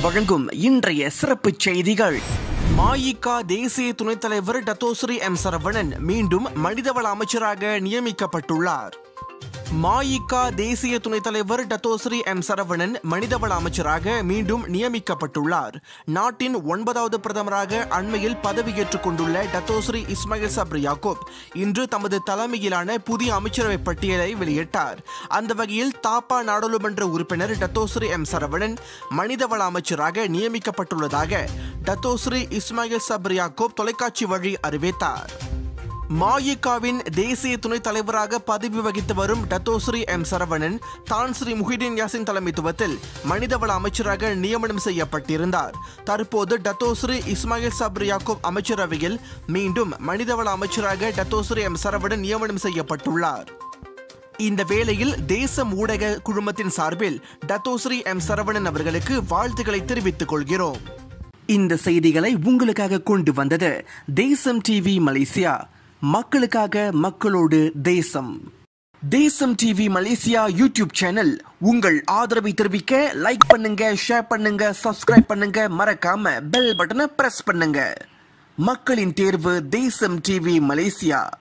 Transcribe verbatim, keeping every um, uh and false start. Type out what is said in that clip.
வழங்கும் இன்றைய சிறப்பு செய்திகள். மாயிகா தேசிய துணைத் தலைவர் டத்தோஸ்ரீ எம் சரவணன் மீண்டும் மனிதவள அமைச்சராக நியமிக்கப்பட்டுள்ளார். மாயிகா தேசிய துணைத் தலைவர் டத்தோஸ்ரீ எம் சரவணன் மனிதவள அமைச்சராக மீண்டும் நியமிக்கப்பட்டுள்ளார். நாட்டின் ஒன்பதாவது பிரதமராக அண்மையில் பதவியேற்றுக் கொண்டுள்ள டத்தோஸ்ரீ இஸ்மாயில் சப்ரி யாக்கூப் இன்று தமது தலைமையிலான புதிய அமைச்சரவை பட்டியலை வெளியிட்டார். அந்த வகையில் தாப்பா நாடாளுமன்ற உறுப்பினர் டத்தோஸ்ரீ எம் சரவணன் மனிதவள அமைச்சராக நியமிக்கப்பட்டுள்ளதாக டத்தோஸ்ரீ இஸ்மாயில் சப்ரி யாக்கூப் தொலைக்காட்சி வழி அறிவித்தார். மாயிகாவின் தேசிய துணைத் தலைவராக பதவி வகித்து வரும் டத்தோஸ்ரீ எம் சரவணன் தான் ஸ்ரீ முஹிதீன் யாசின் தலைமைத்துவத்தில் மனிதவள அமைச்சராக நியமனம் செய்யப்பட்டிருந்தார். தற்போது டத்தோஸ்ரீ இஸ்மாயில் சப்ரி யாக்கூப் அமைச்சரவையில் மீண்டும் மனிதவள அமைச்சராக டத்தோஸ்ரீ எம் சரவணன் நியமனம் செய்யப்பட்டுள்ளார். இந்த வேளையில் தேசம் ஊடக குழுமத்தின் சார்பில் டத்தோஸ்ரீ எம் சரவணன் அவர்களுக்கு வாழ்த்துக்களை தெரிவித்துக் கொள்கிறோம். இந்த செய்திகளை உங்களுக்காக கொண்டு வந்தது தேசம் டிவி மலேசியா. மக்களுக்காக மக்களோடு தேசம். தேசம் டிவி மலேசியா யூடியூப் சேனல் உங்கள் ஆதரவை தெரிவிக்க லைக் பண்ணுங்க, ஷேர் பண்ணுங்க, சப்ஸ்கிரைப் பண்ணுங்க, மறக்காம பெல் பட்டனை பிரஸ் பண்ணுங்க. மக்களின் தேர்வு தேசம் டிவி மலேசியா.